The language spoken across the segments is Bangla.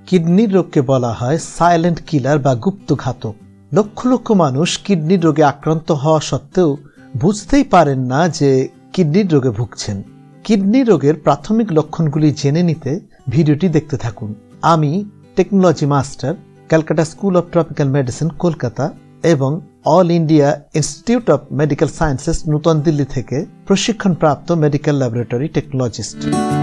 কিডনির রোগকে বলা হয় সাইলেন্ট কিলার বা গুপ্ত ঘাতক। লক্ষ লক্ষ মানুষ কিডনির রোগে আক্রান্ত হওয়া সত্ত্বেও বুঝতেই পারেন না যে কিডনির রোগে ভুগছেন। কিডনি রোগের প্রাথমিক লক্ষণগুলি জেনে নিতে ভিডিওটি দেখতে থাকুন। আমি technology master, Calcutta school of tropical medicine, Kolkata এবং all India institute of medical sciences, নতুন দিল্লি থেকে প্রশিক্ষণপ্রাপ্ত মেডিকেল ল্যাবরেটরি টেকনোলজিস্ট।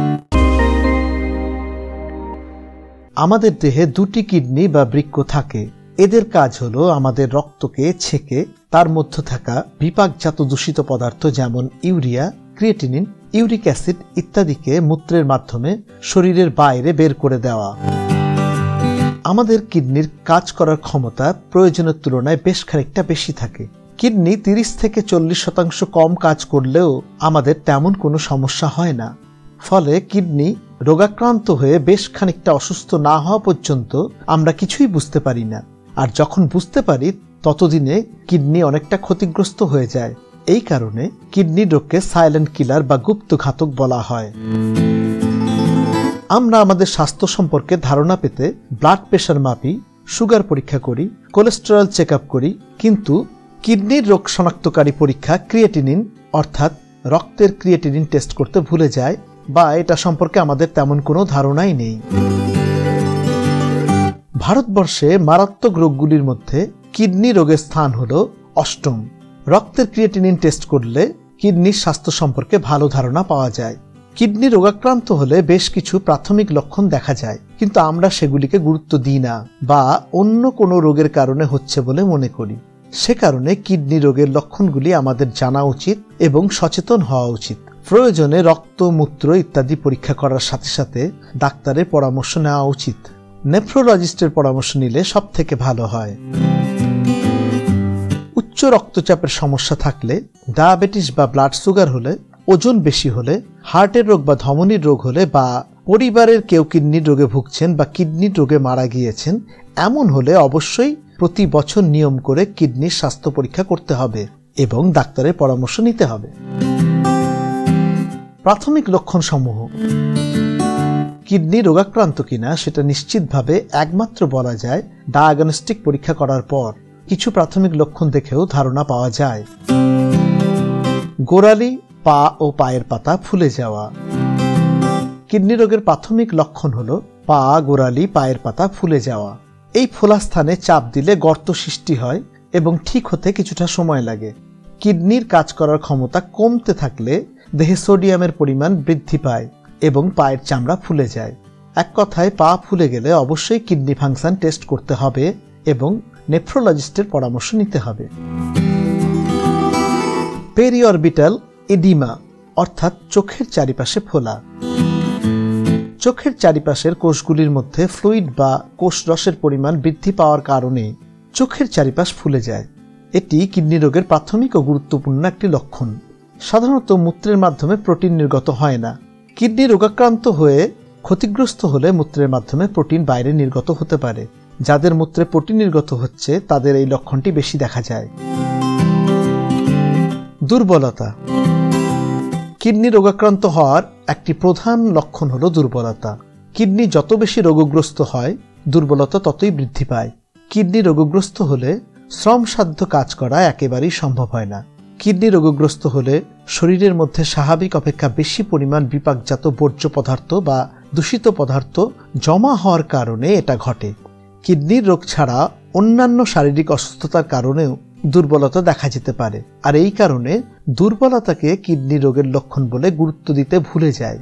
আমাদের দেহে দুটি কিডনি বা বৃক্ক থাকে। এদের কাজ হলো আমাদের রক্তকে ছেঁকে তার মধ্যে থাকা বিপাকজাত দূষিত পদার্থ যেমন ইউরিয়া, ক্রিয়েটিনিন, ইউরিক অ্যাসিড ইত্যাদিকে মূত্রের মাধ্যমে শরীরের বাইরে বের করে দেওয়া। আমাদের কিডনির কাজ করার ক্ষমতা প্রয়োজনের তুলনায় বেশ খানিকটা বেশি থাকে। কিডনি 30 থেকে 40% কম কাজ করলেও আমাদের তেমন কোনো সমস্যা হয় না। ফলে কিডনি রোগাক্রান্ত হয়ে বেশ খানিকটা অসুস্থ না হওয়া পর্যন্ত আমরা কিছুই বুঝতে পারি না। আর যখন বুঝতে পারি ততদিনে কিডনি অনেকটা ক্ষতিগ্রস্ত হয়ে যায়। এই কারণে কিডনি রোগকে সাইলেন্ট কিলার বা গুপ্ত ঘাতক বলা হয়। আমরা আমাদের স্বাস্থ্য সম্পর্কে ধারণা পেতে ব্লাড প্রেশার মাপি, সুগার পরীক্ষা করি, কোলেস্টেরল চেক আপ করি, কিন্তু কিডনির রোগ শনাক্তকারী পরীক্ষা ক্রিয়েটিনিন অর্থাৎ রক্তের ক্রিয়েটিনিন টেস্ট করতে ভুলে যায় বা এটা সম্পর্কে আমাদের তেমন কোনো ধারণাই নেই। ভারতবর্ষে মারাত্মক রোগগুলির মধ্যে কিডনি রোগের স্থান হল 8ম। রক্তের ক্রিয়েটিনিন টেস্ট করলে কিডনির স্বাস্থ্য সম্পর্কে ভালো ধারণা পাওয়া যায়। কিডনি রোগাক্রান্ত হলে বেশ কিছু প্রাথমিক লক্ষণ দেখা যায়, কিন্তু আমরা সেগুলিকে গুরুত্ব দিই না বা অন্য কোনো রোগের কারণে হচ্ছে বলে মনে করি। সে কারণে কিডনি রোগের লক্ষণগুলি আমাদের জানা উচিত এবং সচেতন হওয়া উচিত। প্রয়োজনে রক্ত, মূত্র ইত্যাদি পরীক্ষা করার সাথে সাথে ডাক্তারের পরামর্শ নেওয়া উচিত। নেফ্রোলজিস্টের পরামর্শ নিলে সব থেকে ভালো হয়। উচ্চ রক্তচাপের সমস্যা থাকলে, ডায়াবেটিস বা ব্লাড সুগার হলে, ওজন বেশি হলে, হার্টের রোগ বা ধমনীর রোগ হলে বা পরিবারের কেউ কিডনির রোগে ভুগছেন বা কিডনির রোগে মারা গিয়েছেন, এমন হলে অবশ্যই প্রতি বছর নিয়ম করে কিডনির স্বাস্থ্য পরীক্ষা করতে হবে এবং ডাক্তারের পরামর্শ নিতে হবে। প্রাথমিক লক্ষণ সমূহ। কিডনি রোগাক্রান্ত কিনা সেটা নিশ্চিতভাবে একমাত্র বলা যায় ডায়াগনস্টিক পরীক্ষা করার পর। কিছু প্রাথমিক লক্ষণ দেখেও ধারণা পাওয়া যায়। গোড়ালি, পা ও পায়ের পাতা ফুলে যাওয়া। কিডনি রোগের প্রাথমিক লক্ষণ হল পা, গোড়ালি, পায়ের পাতা ফুলে যাওয়া। এই ফোলা স্থানে চাপ দিলে গর্ত সৃষ্টি হয় এবং ঠিক হতে কিছুটা সময় লাগে। কিডনির কাজ করার ক্ষমতা কমতে থাকলে দেহে সোডিয়ামের পরিমাণ বৃদ্ধি পায় এবং পায়ের চামড়া ফুলে যায়। এক কথায় পা ফুলে গেলে অবশ্যই কিডনি ফাংশন টেস্ট করতে হবে এবং নেফ্রোলজিস্টের পরামর্শ নিতে হবে। পেরিঅরবিটাল এডিমা অর্থাৎ চোখের চারিপাশে ফোলা। চোখের চারিপাশের কোষগুলির মধ্যে ফ্লুইড বা কোষরসের পরিমাণ বৃদ্ধি পাওয়ার কারণে চোখের চারিপাশ ফুলে যায়। এটি কিডনি রোগের প্রাথমিক ও গুরুত্বপূর্ণ একটি লক্ষণ। সাধারণত মূত্রের মাধ্যমে প্রোটিন নির্গত হয় না। কিডনি রোগাক্রান্ত হয়ে ক্ষতিগ্রস্ত হলে মূত্রের মাধ্যমে প্রোটিন বাইরে নির্গত হতে পারে। যাদের মূত্রে প্রোটিন নির্গত হচ্ছে তাদের এই লক্ষণটি বেশি দেখা যায়। দুর্বলতা। কিডনি রোগাক্রান্ত হওয়ার একটি প্রধান লক্ষণ হল দুর্বলতা। কিডনি যত বেশি রোগগ্রস্ত হয় দুর্বলতা ততই বৃদ্ধি পায়। কিডনি রোগগ্রস্ত হলে শ্রমসাধ্য কাজ করা একেবারেই সম্ভব হয় না। কিডনি রোগগ্রস্ত হলে শরীরের মধ্যে স্বাভাবিক অপেক্ষা বেশি পরিমাণ বিপাকজাত বর্জ্য পদার্থ বা দূষিত পদার্থ জমা হওয়ার কারণে এটা ঘটে। কিডনির রোগ ছাড়া অন্যান্য শারীরিক অসুস্থতার কারণেও দুর্বলতা দেখা যেতে পারে, আর এই কারণে দুর্বলতাকে কিডনি রোগের লক্ষণ বলে গুরুত্ব দিতে ভুলে যায়।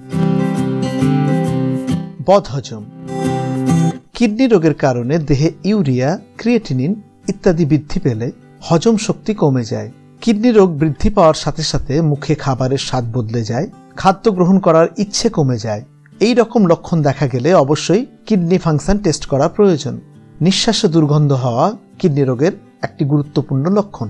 বদহজম। কিডনি রোগের কারণে দেহে ইউরিয়া, ক্রিয়েটিনিন ইত্যাদি বৃদ্ধি পেলে হজম শক্তি কমে যায়। কিডনি রোগ বৃদ্ধি পাওয়ার সাথে সাথে মুখে খাবারের স্বাদ বদলে যায়, খাদ্য গ্রহণ করার ইচ্ছে কমে যায়। এই রকম লক্ষণ দেখা গেলে অবশ্যই কিডনি ফাংশন টেস্ট করা প্রয়োজন। নিঃশ্বাসে দুর্গন্ধ হওয়া কিডনি রোগের একটি গুরুত্বপূর্ণ লক্ষণ।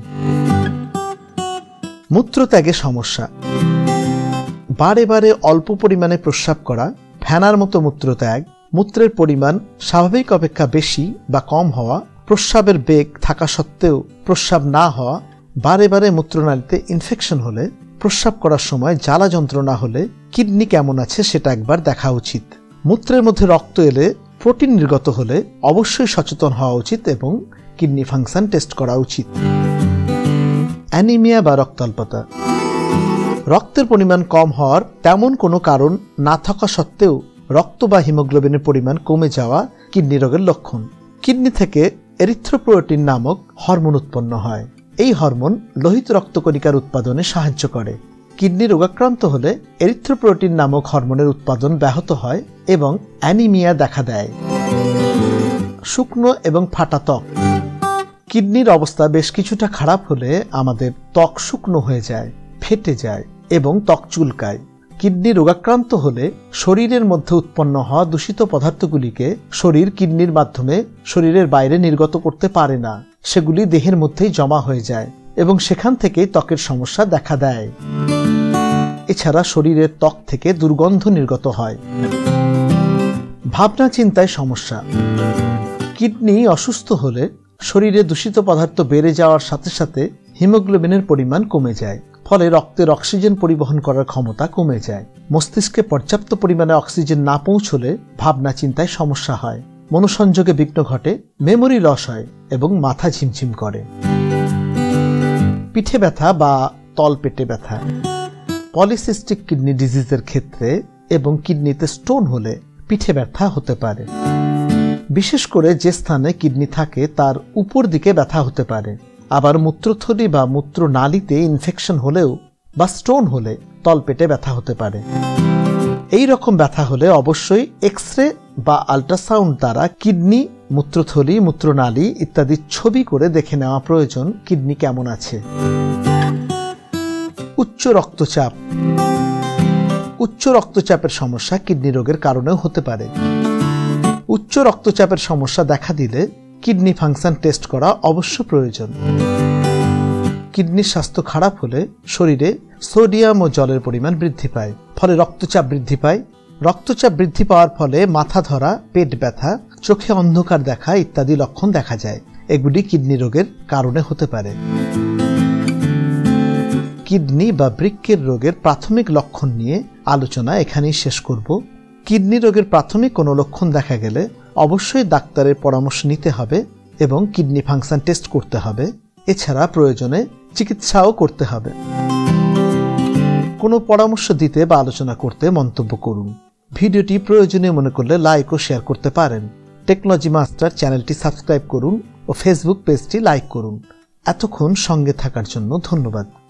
মূত্রত্যাগে সমস্যা। বারে বারে অল্প পরিমাণে প্রস্রাব করা, ফেনার মতো মূত্রত্যাগ, মূত্রের পরিমাণ স্বাভাবিক অপেক্ষা বেশি বা কম হওয়া, প্রস্রাবের বেগ থাকা সত্ত্বেও প্রস্রাব না হওয়া, বারে বারে মূত্রনালীতে ইনফেকশন হলে, প্রস্রাব করার সময় জ্বালা যন্ত্রণা হলে কিডনি কেমন আছে সেটা একবার দেখা উচিত। মূত্রের মধ্যে রক্ত এলে প্রোটিন নির্গত হলে অবশ্যই সচেতন হওয়া উচিত এবং কিডনি ফাংশন টেস্ট করা উচিত। অ্যানিমিয়া বা রক্তাল্পতা। রক্তের পরিমাণ কম হওয়ার তেমন কোনো কারণ না থাকা সত্ত্বেও রক্ত বা হিমোগ্লোবিনের পরিমাণ কমে যাওয়া কিডনি রোগের লক্ষণ। কিডনি থেকে এরিথ্রোপোয়েটিন নামক হরমোন উৎপন্ন হয়। এই হরমোন লোহিত রক্তকণিকার উৎপাদনে সাহায্য করে। কিডনি রোগাক্রান্ত হলে এরিথ্রোপোয়েটিন নামক হরমোনের উৎপাদন ব্যাহত হয় এবং অ্যানিমিয়া দেখা দেয়। শুকনো এবং ফাটা ত্বক। কিডনির অবস্থা বেশ কিছুটা খারাপ হলে আমাদের ত্বক শুকনো হয়ে যায়, ফেটে যায় এবং ত্বক চুলকায়। কিডনি রোগাক্রান্ত হলে শরীরের মধ্যে উৎপন্ন হওয়া দূষিত পদার্থগুলিকে শরীর কিডনির মাধ্যমে শরীরের বাইরে নির্গত করতে পারে না, সেগুলি দেহের মধ্যেই জমা হয়ে যায় এবং সেখান থেকেই ত্বকের সমস্যা দেখা দেয়। এছাড়া শরীরের ত্বক থেকে দুর্গন্ধ নির্গত হয়। ভাবনা চিন্তায় সমস্যা। কিডনি অসুস্থ হলে শরীরে দূষিত পদার্থ বেড়ে যাওয়ার সাথে সাথে হিমোগ্লোবিনের পরিমাণ কমে যায়, ফলে রক্তের অক্সিজেন পরিবহন করার ক্ষমতা কমে যায়। মস্তিষ্কে পর্যাপ্ত পরিমাণে অক্সিজেন না পৌঁছলে ভাবনা চিন্তায় সমস্যা হয়, মনোসংযোগে বিঘ্ন ঘটে, মেমোরি লস হয় এবং মাথা ঝিমঝিম করে। পিঠে ব্যথা বা তলপেটে ব্যথা। পলিসিস্টিক কিডনি ডিজিজের ক্ষেত্রে এবং কিডনিতে স্টোন হলে পিঠে ব্যথা হতে পারে। বিশেষ করে যে স্থানে কিডনি থাকে তার উপর দিকে ব্যথা হতে পারে। আবার মূত্রথলি বা মূত্রনালীতে ইনফেকশন হলেও বা স্টোন হলে তলপেটে ব্যথা হতে পারে। এই রকম ব্যথা হলে অবশ্যই এক্স-রে বা আল্ট্রাসাউন্ড দ্বারা কিডনি, মূত্রথলি, মূত্রনালী ইত্যাদি ছবি করে দেখে নেওয়া প্রয়োজন কিডনি কেমন আছে। উচ্চ রক্তচাপ। উচ্চ রক্তচাপের সমস্যা কিডনি রোগের কারণেও হতে পারে। উচ্চ রক্তচাপের সমস্যা দেখা দিলে কিডনি ফাংশন টেস্ট করা অবশ্য প্রয়োজন। কিডনির স্বাস্থ্য খারাপ হলে শরীরে সোডিয়াম ও জলের পরিমাণ বৃদ্ধি পায়, ফলে রক্তচাপ বৃদ্ধি পায়। রক্তচাপ বৃদ্ধি পাওয়ার ফলে মাথা ধরা, পেট ব্যথা, চোখে অন্ধকার দেখা ইত্যাদি লক্ষণ দেখা যায়। এগুলি কিডনি রোগের কারণে হতে পারে। কিডনি বা বৃক্কের রোগের প্রাথমিক লক্ষণ নিয়ে আলোচনা এখানেই শেষ করব। কিডনি রোগের প্রাথমিক কোনো লক্ষণ দেখা গেলে অবশ্যই ডাক্তারের পরামর্শ নিতে হবে এবং কিডনি ফাংশন টেস্ট করতে হবে। এছাড়া প্রয়োজনে চিকিৎসাও করতে হবে। কোনো পরামর্শ দিতে বা আলোচনা করতে মন্তব্য করুন। ভিডিওটি প্রয়োজনীয় মনে করলে লাইক ও শেয়ার করতে পারেন। টেকনোলজি মাস্টার চ্যানেলটি সাবস্ক্রাইব করুন ও ফেসবুক পেজটি লাইক করুন। এতক্ষণ সঙ্গে থাকার জন্য ধন্যবাদ।